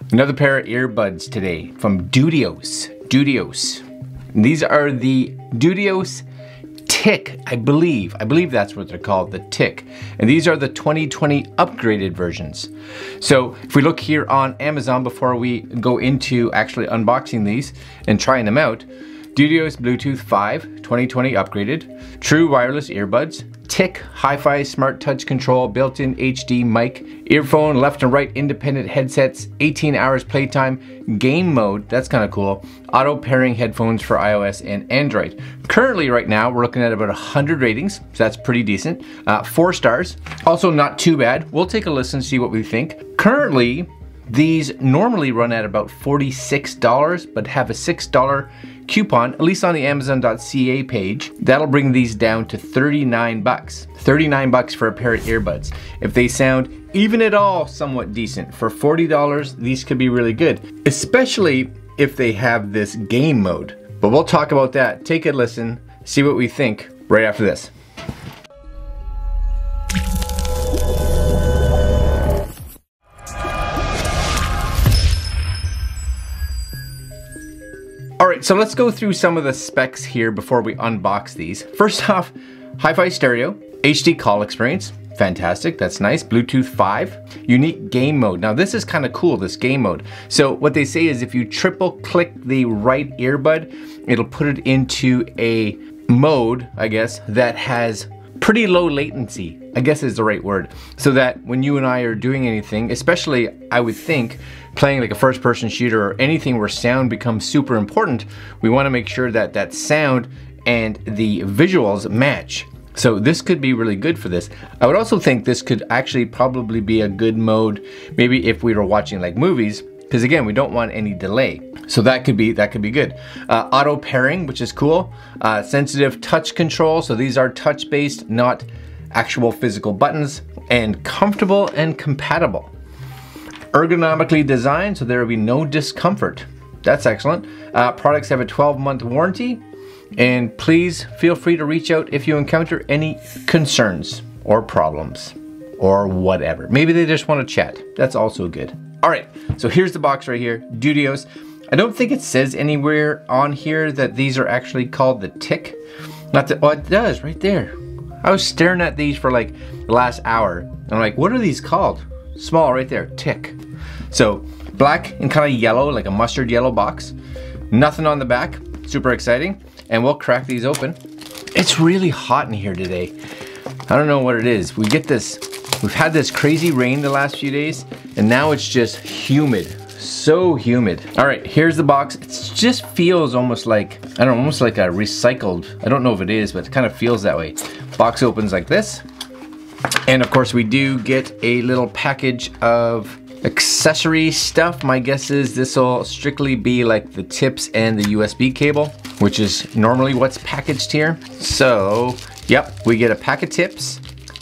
Another pair of earbuds today from Dudios. And these are the Dudios Tic, I believe that's what they're called, the Tic. And these are the 2020 upgraded versions. So if we look here on Amazon before we go into actually unboxing these and trying them out, Dudios Bluetooth 5 2020 upgraded, true wireless earbuds, Tic Hi-Fi smart touch control, built-in HD mic, earphone, left and right independent headsets, 18 hours playtime, game mode, that's kind of cool, auto pairing headphones for iOS and Android. Currently right now we're looking at about 100 ratings, so that's pretty decent. 4 stars, also not too bad. We'll take a listen, see what we think. Currently these normally run at about $46, but have a $6 coupon, at least on the Amazon.ca page. That'll bring these down to 39 bucks. 39 bucks for a pair of earbuds. If they sound even at all somewhat decent, for $40, these could be really good, especially if they have this game mode. But we'll talk about that. Take a listen, see what we think right after this. Alright, so let's go through some of the specs here before we unbox these. First off, hi-fi stereo, HD call experience, fantastic, that's nice. Bluetooth 5, unique game mode. Now this is kind of cool, this game mode. So what they say is if you triple click the right earbud, it'll put it into a mode, I guess, that has pretty low latency, I guess is the right word. So that when you and I are doing anything, especially I would think, playing like a first person shooter or anything where sound becomes super important, we want to make sure that that sound and the visuals match. So this could be really good for this. I would also think this could actually probably be a good mode, maybe if we were watching like movies, because again, we don't want any delay. So that could be good. Auto pairing, which is cool. Sensitive touch control. So these are touch based, not actual physical buttons, and comfortable and compatible. Ergonomically designed, so there will be no discomfort. That's excellent. Products have a 12-month warranty, and please feel free to reach out if you encounter any concerns or problems or whatever. Maybe they just want to chat. That's also good. All right, so here's the box right here, Dudios. I don't think it says anywhere on here that these are actually called the Tic. Oh, it does right there. I was staring at these for like the last hour. And I'm like, what are these called? Small right there, Tic. So black and kind of yellow, like a mustard yellow box. Nothing on the back, super exciting. And we'll crack these open. It's really hot in here today. I don't know what it is. We've had this crazy rain the last few days, and now it's just humid. So humid. All right, here's the box. It just feels almost like, I don't know, almost like a recycled, I don't know if it is, but it kind of feels that way. Box opens like this. And of course we do get a little package of accessory stuff. My guess is this will strictly be like the tips and the USB cable, which is normally what's packaged here. So, yep, we get a pack of tips.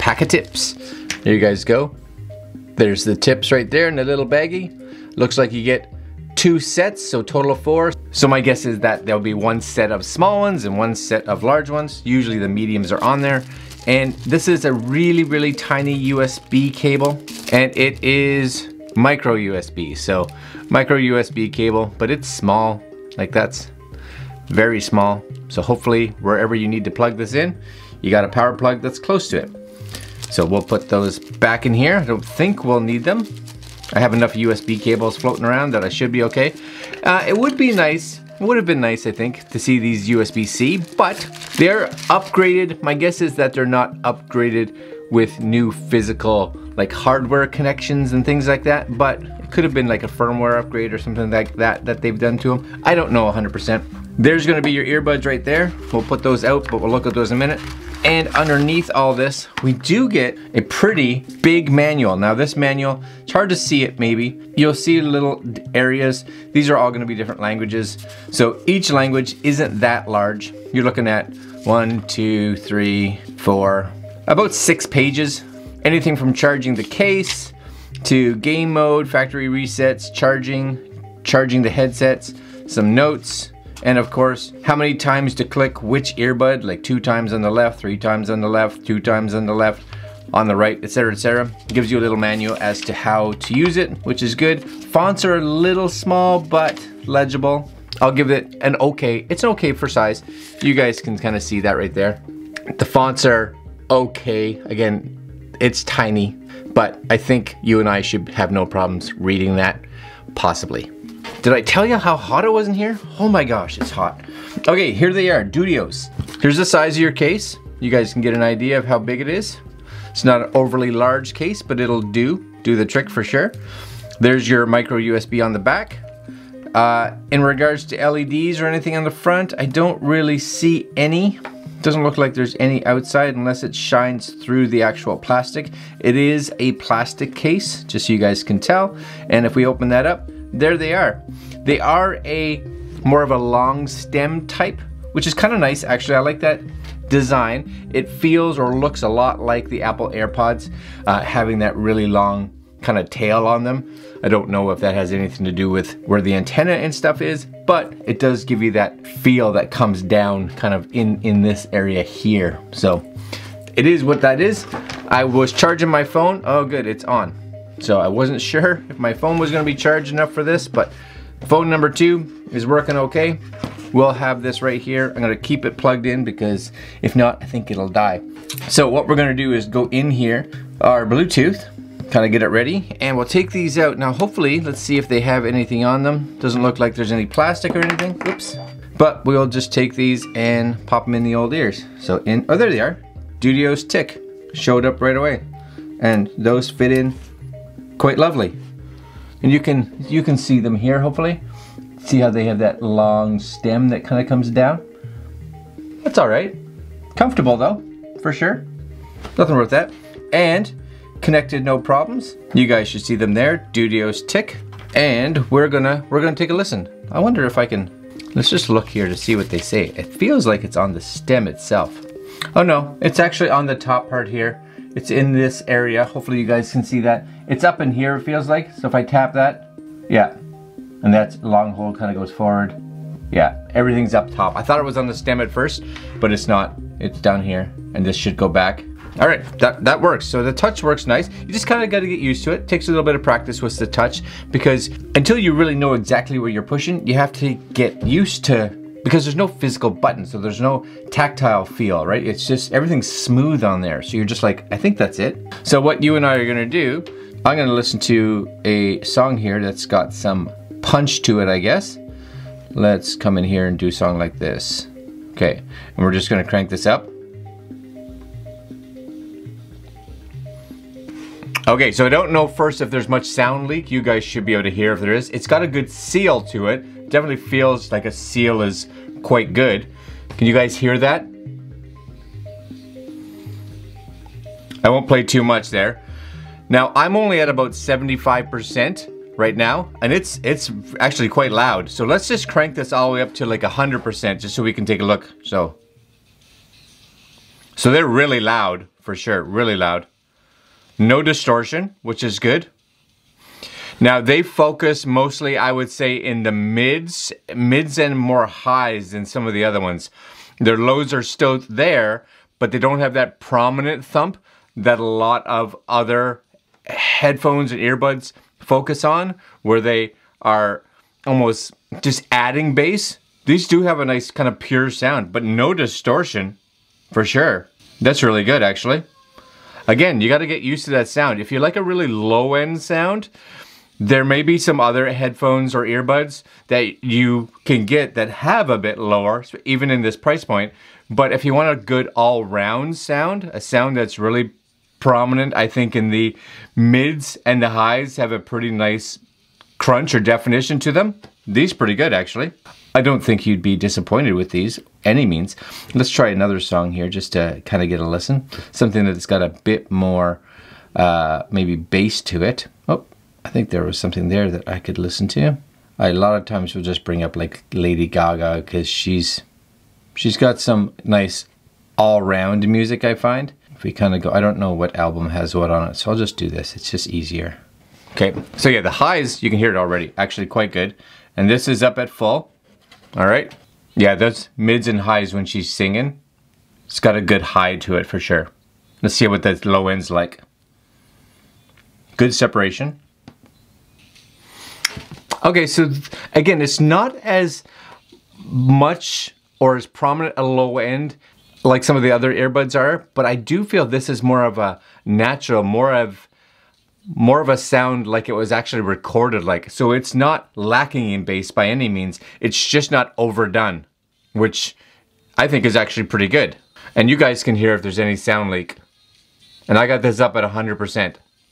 There you guys go. There's the tips right there in the little baggie. Looks like you get 2 sets, so total of 4. So my guess is that there'll be 1 set of small ones and 1 set of large ones. Usually the mediums are on there. And this is a really, really tiny USB cable, and it is micro USB. So micro USB cable, but it's small, like that's very small. So hopefully wherever you need to plug this in, you got a power plug that's close to it. So we'll put those back in here. I don't think we'll need them. I have enough USB cables floating around that I should be okay. It would be nice, it would have been nice, I think, to see these USB-C, but they're upgraded. My guess is that they're not upgraded with new physical, like hardware connections and things like that, but it could have been like a firmware upgrade or something like that that they've done to them. I don't know 100%. There's gonna be your earbuds right there. We'll put those out, but we'll look at those in a minute. And underneath all this, we do get a pretty big manual. Now this manual, it's hard to see it maybe. You'll see little areas. These are all gonna be different languages. So each language isn't that large. You're looking at 1, 2, 3, 4, about 6 pages. Anything from charging the case to game mode, factory resets, charging the headsets, some notes, and of course, how many times to click which earbud, like 2 times on the left, 3 times on the left, 2 times on the left, on the right, etc., etc. Gives you a little manual as to how to use it, which is good. Fonts are a little small, but legible. I'll give it an okay. It's an okay for size. You guys can kind of see that right there. The fonts are okay. Again, it's tiny, but I think you and I should have no problems reading that, possibly. Did I tell you how hot it was in here? Oh my gosh, it's hot. Okay, here they are, Dudios. Here's the size of your case. You guys can get an idea of how big it is. It's not an overly large case, but it'll do the trick for sure. There's your micro USB on the back. In regards to LEDs or anything on the front, I don't really see any. Doesn't look like there's any outside unless it shines through the actual plastic. It is a plastic case, just so you guys can tell. And if we open that up, there they are. They are a more of a long stem type, which is kind of nice actually. I like that design. It feels or looks a lot like the Apple AirPods, having that really long kind of tail on them. I don't know if that has anything to do with where the antenna and stuff is, but it does give you that feel that comes down kind of in this area here. So it is what that is. I was charging my phone. Oh good, it's on. So I wasn't sure if my phone was gonna be charged enough for this, but phone number 2 is working okay. We'll have this right here. I'm gonna keep it plugged in because if not, I think it'll die. So what we're gonna do is go in here, our Bluetooth, kind of get it ready, and we'll take these out. Now hopefully, let's see if they have anything on them. Doesn't look like there's any plastic or anything, oops. But we'll just take these and pop them in the old ears. So oh there they are, Dudios Tic, showed up right away. And those fit in quite lovely. And you can see them here hopefully. See how they have that long stem that kind of comes down? That's all right. Comfortable though, for sure. Nothing wrong with that. And connected, no problems. You guys should see them there, Dudios Tic. And we're gonna take a listen. I wonder if I can, let's just look here to see what they say. It feels like it's on the stem itself. Oh no, it's actually on the top part here. It's in this area. Hopefully you guys can see that. It's up in here, it feels like. So if I tap that, yeah. And that long hole kind of goes forward. Yeah, everything's up top. I thought it was on the stem at first, but it's not. It's down here, and this should go back. All right, that works. So the touch works nice. You just kind of got to get used to it. It takes a little bit of practice with the touch, because until you really know exactly where you're pushing, you have to get used to, because there's no physical button, so there's no tactile feel, right? It's just, everything's smooth on there. So you're just like, I think that's it. So what you and I are gonna do, I'm gonna listen to a song here that's got some punch to it, I guess. Let's come in here and do a song like this. Okay, and we're just gonna crank this up. Okay, so I don't know first if there's much sound leak. You guys should be able to hear if there is. It's got a good seal to it. Definitely feels like a seal is quite good. Can you guys hear that? I won't play too much there. Now, I'm only at about 75% right now, and it's actually quite loud. So let's just crank this all the way up to like 100% just so we can take a look. So they're really loud, for sure, really loud. No distortion, which is good. Now they focus mostly, I would say, in the mids and more highs than some of the other ones. Their lows are still there, but they don't have that prominent thump that a lot of other headphones and earbuds focus on, where they are almost just adding bass. These do have a nice kind of pure sound, but no distortion, for sure. That's really good, actually. Again, you got to get used to that sound. If you like a really low-end sound, there may be some other headphones or earbuds that you can get that have a bit lower, even in this price point. But if you want a good all-round sound, a sound that's really prominent, I think in the mids and the highs have a pretty nice crunch or definition to them. These are pretty good, actually. I don't think you'd be disappointed with these, any means. Let's try another song here just to kind of get a listen. Something that's got a bit more, maybe bass to it. Oh, I think there was something there that I could listen to. A lot of times we'll just bring up like Lady Gaga, because she's got some nice all-round music, I find. If we kind of go, I don't know what album has what on it, so I'll just do this. It's just easier. Okay, so yeah, the highs, you can hear it already, actually quite good. And this is up at full. All right. Yeah, those mids and highs when she's singing, it's got a good high to it for sure. Let's see what that low end's like. Good separation. Okay, so again, it's not as much or as prominent a low end like some of the other earbuds are, but I do feel this is more of a natural, more of a sound like it was actually recorded like. So it's not lacking in bass by any means. It's just not overdone, which I think is actually pretty good. And you guys can hear if there's any sound leak. And I got this up at 100%.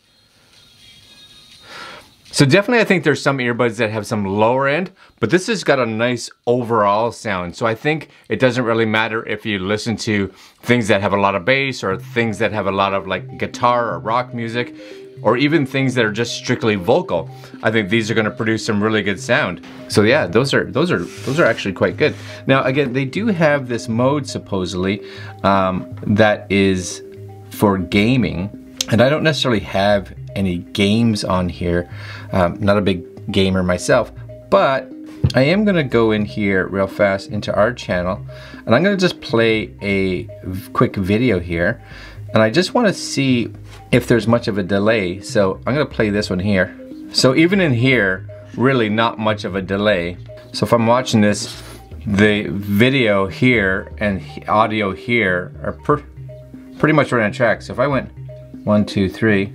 So definitely I think there's some earbuds that have some lower end, but this has got a nice overall sound. So I think it doesn't really matter if you listen to things that have a lot of bass or things that have a lot of like guitar or rock music, or even things that are just strictly vocal. I think these are gonna produce some really good sound. So yeah, those are actually quite good. Now again, they do have this mode supposedly that is for gaming. And I don't necessarily have any games on here. Not a big gamer myself, but I am gonna go in here real fast into our channel, and I'm gonna just play a quick video here. And I just wanna see if there's much of a delay. So I'm gonna play this one here. So even in here, really not much of a delay. So if I'm watching this, the video here and audio here are pretty much right on track. So if I went 1, 2, 3,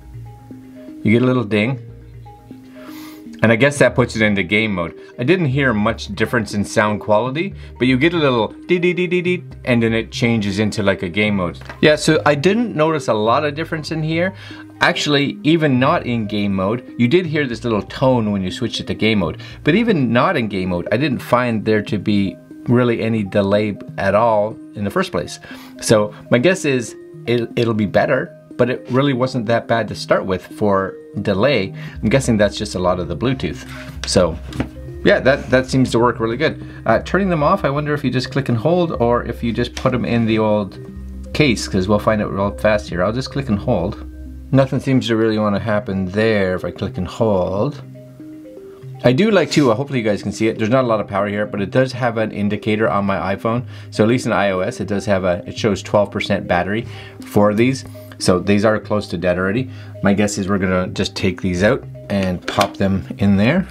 you get a little ding. And I guess that puts it into game mode. I didn't hear much difference in sound quality, but you get a little dee-dee-dee-dee-dee, and then it changes into like a game mode. Yeah, so I didn't notice a lot of difference in here. Actually, even not in game mode, you did hear this little tone when you switched it to game mode. But even not in game mode, I didn't find there to be really any delay at all in the first place. So my guess is it'll be better, but it really wasn't that bad to start with for delay. I'm guessing that's just a lot of the Bluetooth. So yeah, that seems to work really good. Turning them off, I wonder if you just click and hold or if you just put them in the old case, because we'll find out real fast here. I'll just click and hold. Nothing seems to really want to happen there if I click and hold. I do like to, hopefully you guys can see it, there's not a lot of power here, but it does have an indicator on my iPhone. So at least in iOS, it does have it shows 12% battery for these. So these are close to dead already. My guess is we're gonna just take these out and pop them in there.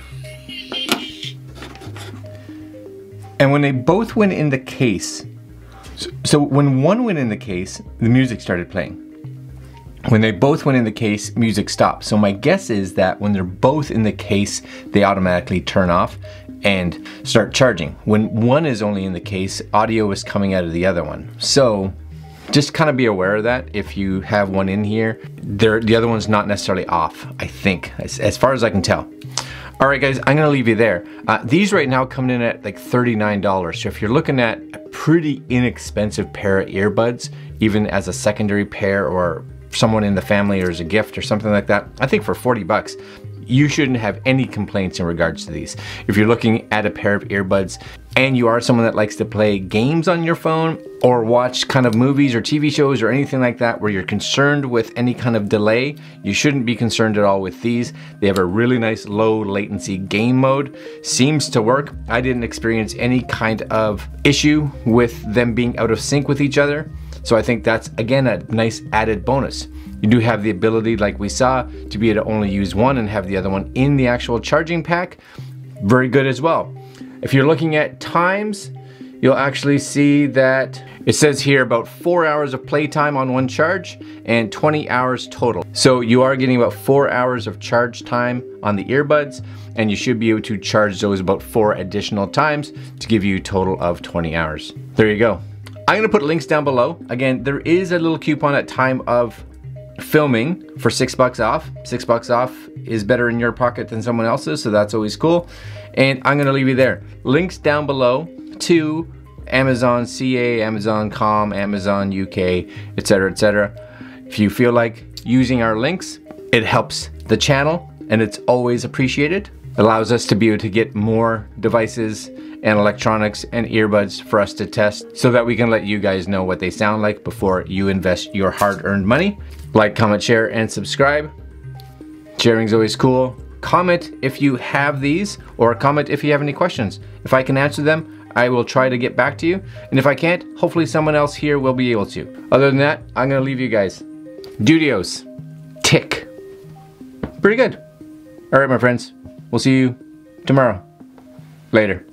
And when they both went in the case, so when one went in the case, the music started playing. When they both went in the case, music stopped. So my guess is that when they're both in the case, they automatically turn off and start charging. When one is only in the case, audio is coming out of the other one. So just kind of be aware of that. If you have one in here, the other one's not necessarily off, I think, as far as I can tell. All right, guys, I'm gonna leave you there. These right now come in at like $39. So if you're looking at a pretty inexpensive pair of earbuds, even as a secondary pair or someone in the family or as a gift or something like that, I think for 40 bucks, you shouldn't have any complaints in regards to these. If you're looking at a pair of earbuds and you are someone that likes to play games on your phone or watch kind of movies or TV shows or anything like that where you're concerned with any kind of delay, you shouldn't be concerned at all with these. They have a really nice low latency game mode. Seems to work. I didn't experience any kind of issue with them being out of sync with each other. So I think that's, again, a nice added bonus. You do have the ability, like we saw, to be able to only use one and have the other one in the actual charging pack. Very good as well. If you're looking at times, you'll actually see that it says here about 4 hours of playtime on one charge and 20 hours total. So you are getting about 4 hours of charge time on the earbuds, and you should be able to charge those about 4 additional times to give you a total of 20 hours. There you go. I'm gonna put links down below. Again, there is a little coupon at time of filming for $6 off. $6 off is better in your pocket than someone else's, so that's always cool. And I'm gonna leave you there. Links down below to Amazon CA, Amazon Com, Amazon UK, etc., etc. If you feel like using our links, it helps the channel and it's always appreciated. It allows us to be able to get more devices and electronics and earbuds for us to test so that we can let you guys know what they sound like before you invest your hard-earned money. Like, comment, share, and subscribe. Sharing's always cool. Comment if you have these, or comment if you have any questions. If I can answer them, I will try to get back to you. And if I can't, hopefully someone else here will be able to. Other than that, I'm gonna leave you guys. Dudios Tic. Pretty good. All right, my friends. We'll see you tomorrow. Later.